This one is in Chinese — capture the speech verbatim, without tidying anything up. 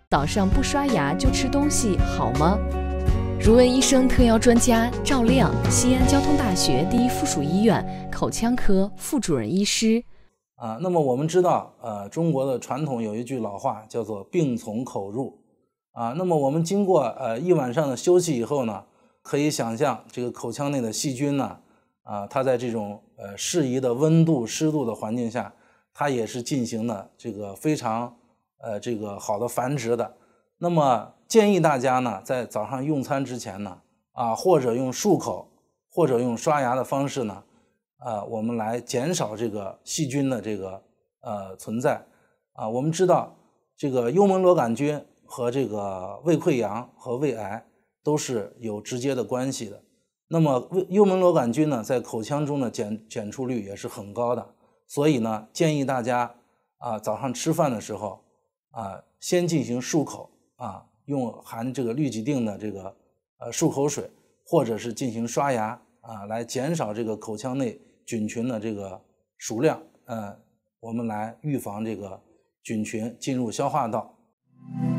早上不刷牙就吃东西好吗？如问医生特邀专家赵亮，西安交通大学第一附属医院口腔科副主任医师。 啊，那么我们知道，呃，中国的传统有一句老话叫做病从口入。啊，那么我们经过呃一晚上的休息以后呢，可以想象这个口腔内的细菌呢，啊，它在这种呃适宜的温度、湿度的环境下，它也是进行了这个非常呃这个好的繁殖的。那么建议大家呢，在早上用餐之前呢，啊，或者用漱口，或者用刷牙的方式呢，啊，我们来减少这个细菌的这个呃存在。啊，我们知道这个幽门螺杆菌和这个胃溃疡和胃癌都是有直接的关系的。那么幽门螺杆菌呢，在口腔中的检检出率也是很高的，所以呢，建议大家啊早上吃饭的时候啊，先进行漱口啊，用含这个氯己定的这个呃漱口水，或者是进行刷牙啊，来减少这个口腔内菌群的这个数量，呃，我们来预防这个菌群进入消化道。